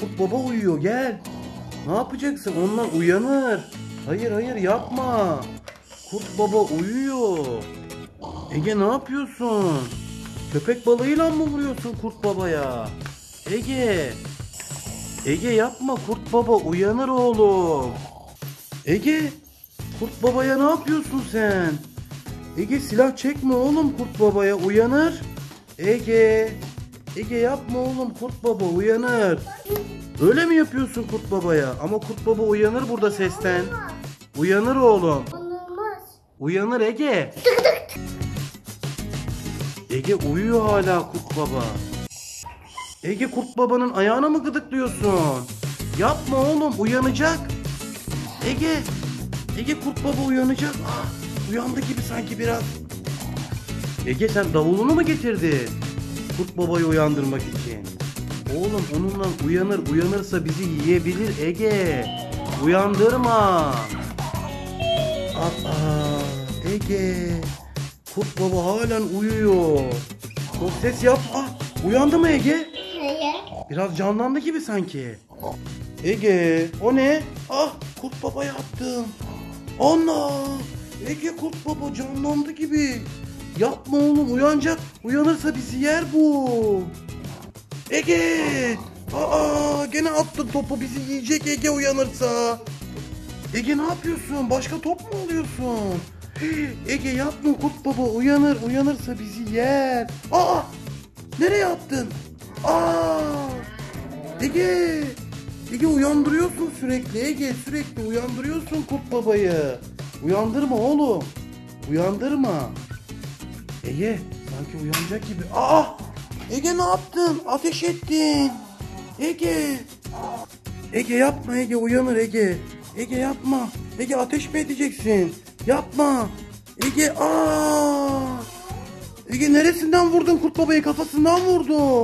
Kurt baba uyuyor, gel. Ne yapacaksın? Onlar uyanır. Hayır hayır, yapma. Kurt baba uyuyor. Ege ne yapıyorsun? Köpek balığıyla mı vuruyorsun kurt babaya? Ege. Ege yapma, kurt baba uyanır oğlum. Ege. Kurt babaya ne yapıyorsun sen? Ege silah çekme oğlum, kurt babaya uyanır. Ege. Ege yapma oğlum, kurt baba uyanır. Öyle mi yapıyorsun kurt babaya? Ama kurt baba uyanır burada sesten. Uyanır oğlum. Olmaz. Uyanır Ege. Ege uyuyor hala kurt baba. Ege kurt babanın ayağına mı gıdıklıyorsun? Yapma oğlum, uyanacak. Ege. Ege kurt baba uyanacak. Ah, uyandı gibi sanki biraz. Ege sen davulunu mu getirdin? Kurt babayı uyandırmak için. Oğlum onunla uyanırsa bizi yiyebilir Ege. Uyandırma. Aa, Ege. Kurt baba halen uyuyor. Çok ses yap. Ah, uyandı mı Ege? Hayır. Biraz canlandı gibi sanki. Ege, o ne? Ah, kurt baba yaptım. Ana! Ege kurt baba canlandı gibi. Yapma oğlum, uyanacak. Uyanırsa bizi yer bu. Ege! Aa, gene attın topu, bizi yiyecek Ege uyanırsa. Ege ne yapıyorsun? Başka top mu alıyorsun? Ege yapma, kurt baba uyanırsa bizi yer. Aa! Nereye attın? Aa! Ege! Ege uyandırıyorsun sürekli. Ege sürekli uyandırıyorsun kurt babayı. Uyandırma oğlum. Uyandırma. Ege sanki uyanacak gibi. Aa! Ege ne yaptın? Ateş ettin. Ege. Ege yapma Ege, uyanır Ege. Ege yapma. Ege ateş mi edeceksin? Yapma. Ege Ege neresinden vurdun kurt babayı? Kafasından vurdun.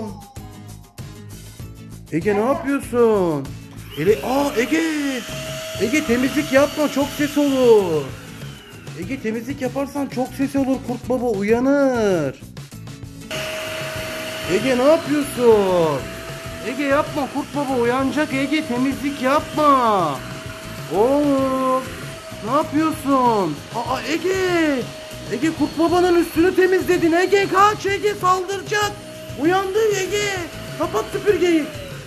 Ege ne yapıyorsun? Ege. Ege temizlik yapma, çok ses olur. Ege temizlik yaparsan çok ses olur, kurt baba uyanır. Ege ne yapıyorsun? Ege yapma, kurt baba uyanacak. Ege temizlik yapma. Oo, ne yapıyorsun? Aa Ege. Ege kurt babanın üstünü temizledin. Ege kaç, Ege saldıracak. Uyandı Ege. Kapat süpürgeyi.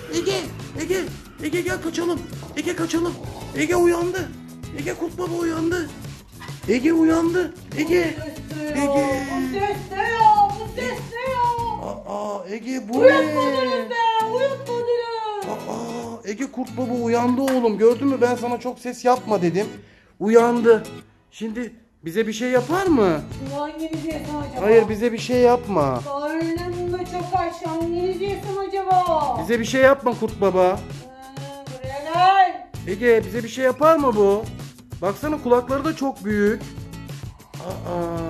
Ege gel kaçalım. Ege kaçalım. Ege uyandı. Ege kurt baba uyandı. Ege uyandı. Ege. Ege. Bu ses ne ya? Aa Ege bu ne? Uyutmadınız be, uyutmadınız. Aa Ege kurt baba uyandı oğlum. Gördün mü, ben sana çok ses yapma dedim. Uyandı. Şimdi bize bir şey yapar mı? Hanginizi yesem acaba? Hayır, bize bir şey yapma. Karnım da çok aç. Hanginizi yesem acaba? Bize bir şey yapma kurt baba. Buraya gel. Ege bize bir şey yapar mı bu? Baksana kulakları da çok büyük. Aa